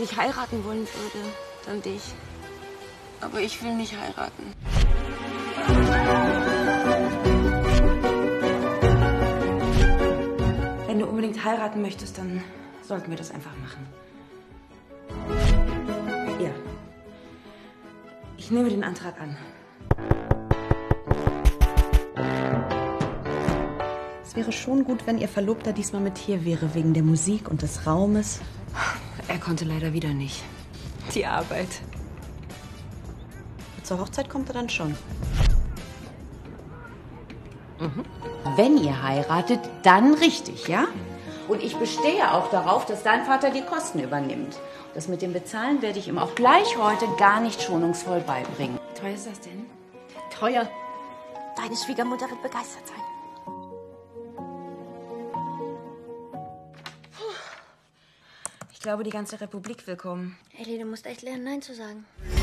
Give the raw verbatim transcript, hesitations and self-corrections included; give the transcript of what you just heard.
ich heiraten wollen würde, dann dich. Aber ich will nicht heiraten. Wenn du unbedingt heiraten möchtest, dann sollten wir das einfach machen. Ja. Ich nehme den Antrag an. Es wäre schon gut, wenn Ihr Verlobter diesmal mit hier wäre, wegen der Musik und des Raumes. Er konnte leider wieder nicht. Die Arbeit. Zur Hochzeit kommt er dann schon. Mhm. Wenn ihr heiratet, dann richtig, ja? Und ich bestehe auch darauf, dass dein Vater die Kosten übernimmt. Das mit dem Bezahlen werde ich ihm auch gleich heute gar nicht schonungsvoll beibringen. Wie teuer ist das denn? Teuer. Deine Schwiegermutter wird begeistert sein. Ich glaube, die ganze Republik will kommen. Ellie, du musst echt lernen, Nein zu sagen.